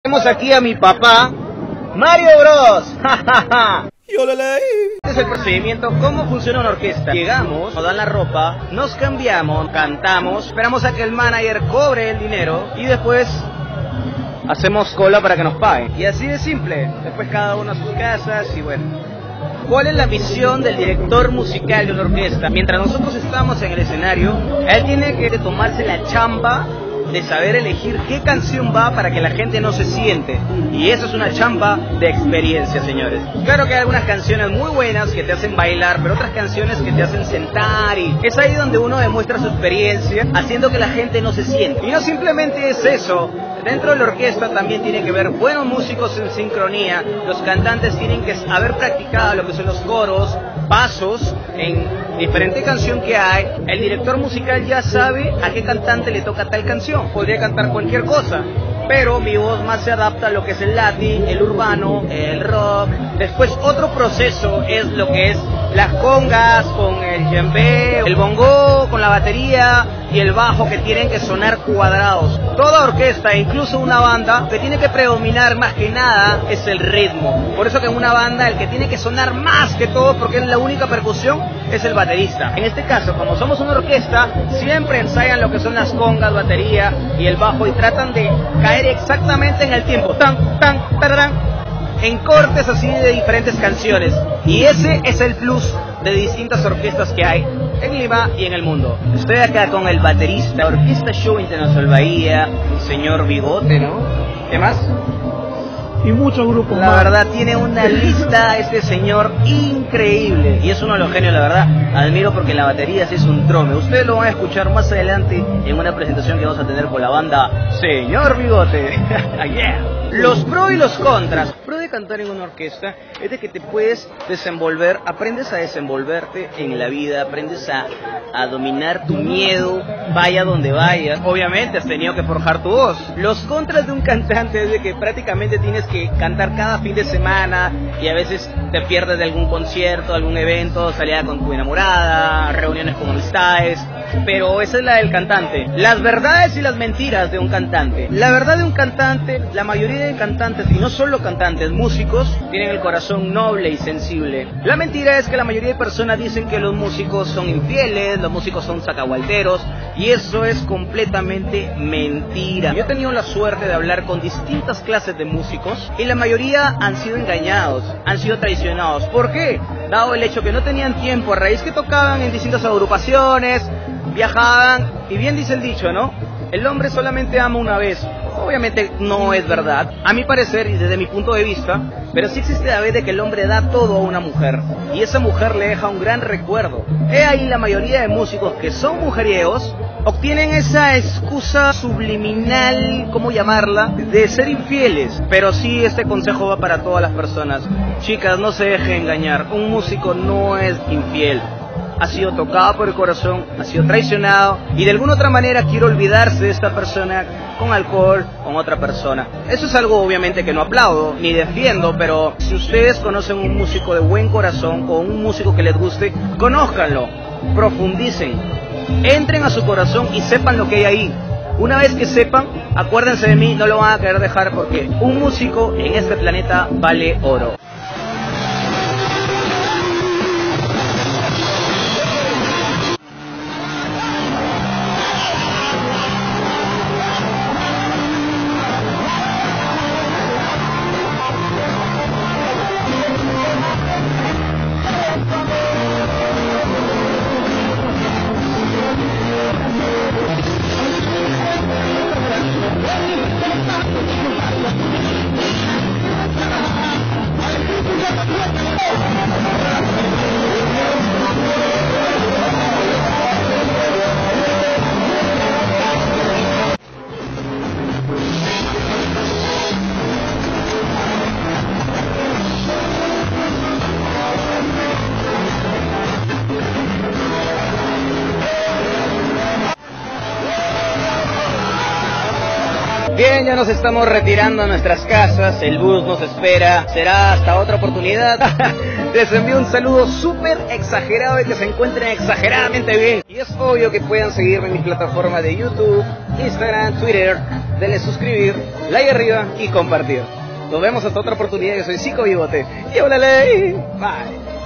Tenemos aquí a mi papá, Mario Bros. Este es el procedimiento, cómo funciona una orquesta. Llegamos, nos dan la ropa, nos cambiamos, cantamos, esperamos a que el manager cobre el dinero y después hacemos cola para que nos paguen. Y así de simple, después cada uno a sus casas y bueno. ¿Cuál es la misión del director musical de una orquesta? Mientras nosotros estamos en el escenario, él tiene que tomarse la chamba de saber elegir qué canción va para que la gente no se siente. Y eso es una chamba de experiencia, señores. Claro que hay algunas canciones muy buenas que te hacen bailar, pero otras canciones que te hacen sentar, y es ahí donde uno demuestra su experiencia, haciendo que la gente no se siente. Y no simplemente es eso. Dentro de la orquesta también tiene que haber buenos músicos en sincronía. Los cantantes tienen que haber practicado lo que son los coros, pasos en diferente canción que hay. El director musical ya sabe a qué cantante le toca tal canción. Podría cantar cualquier cosa, pero mi voz más se adapta a lo que es el latín, el urbano, el rock. Después otro proceso es lo que es las congas con el djembe, el bongo con la batería y el bajo, que tienen que sonar cuadrados. Toda orquesta, incluso una banda, que tiene que predominar más que nada es el ritmo. Por eso que en una banda el que tiene que sonar más que todo, porque es la única percusión, es el baterista. En este caso, como somos una orquesta, siempre ensayan lo que son las congas, batería y el bajo, y tratan de caer exactamente en el tiempo. Tan, tan, tararán, en cortes así de diferentes canciones. Y ese es el plus de distintas orquestas que hay en Lima y en el mundo. Estoy acá con el baterista, Orquesta Show Internacional Bahía, el señor Bigote, ¿no? ¿Qué más? Y muchos grupos La más. verdad tiene una lista este señor increíble, y es uno de los genios, la verdad. Admiro porque la batería sí es un trome. Ustedes lo van a escuchar más adelante en una presentación que vamos a tener con la banda Señor Bigote. Yeah. Los pros y los contras. Pro de cantar en una orquesta es de que te puedes desenvolver, aprendes a desenvolverte en la vida, aprendes a dominar tu miedo, vaya donde vayas. Obviamente has tenido que forjar tu voz. Los contras de un cantante es de que prácticamente tienes que cantar cada fin de semana y a veces te pierdes de algún concierto, algún evento, salida con tu enamorada, reuniones con amistades. Pero esa es la del cantante. Las verdades y las mentiras de un cantante. La verdad de un cantante, la mayoría de cantantes, y no solo cantantes, músicos, tienen el corazón noble y sensible. La mentira es que la mayoría de personas dicen que los músicos son infieles, los músicos son sacahualteros, y eso es completamente mentira. Yo he tenido la suerte de hablar con distintas clases de músicos y la mayoría han sido engañados, han sido traicionados. ¿Por qué? Dado el hecho que no tenían tiempo, a raíz que tocaban en distintas agrupaciones, viajaban, y bien dice el dicho, ¿no? El hombre solamente ama una vez. Obviamente no es verdad, a mi parecer y desde mi punto de vista, pero sí existe la vez de que el hombre da todo a una mujer y esa mujer le deja un gran recuerdo. He ahí la mayoría de músicos que son mujeriegos obtienen esa excusa subliminal, ¿cómo llamarla?, de ser infieles. Pero sí, este consejo va para todas las personas. Chicas, no se dejen engañar, un músico no es infiel. Ha sido tocado por el corazón, ha sido traicionado y de alguna otra manera quiere olvidarse de esta persona con alcohol, con otra persona. Eso es algo obviamente que no aplaudo ni defiendo, pero si ustedes conocen un músico de buen corazón o un músico que les guste, conózcanlo, profundicen, entren a su corazón y sepan lo que hay ahí. Una vez que sepan, acuérdense de mí, no lo van a querer dejar, porque un músico en este planeta vale oro. Bien, bien, ya nos estamos retirando a nuestras casas, el bus nos espera, será hasta otra oportunidad. Les envío un saludo súper exagerado y que se encuentren exageradamente bien. Y es obvio que puedan seguirme en mi plataforma de YouTube, Instagram, Twitter, denle suscribir, like arriba y compartir. Nos vemos hasta otra oportunidad, yo soy Zico Bigote. Y órale, bye.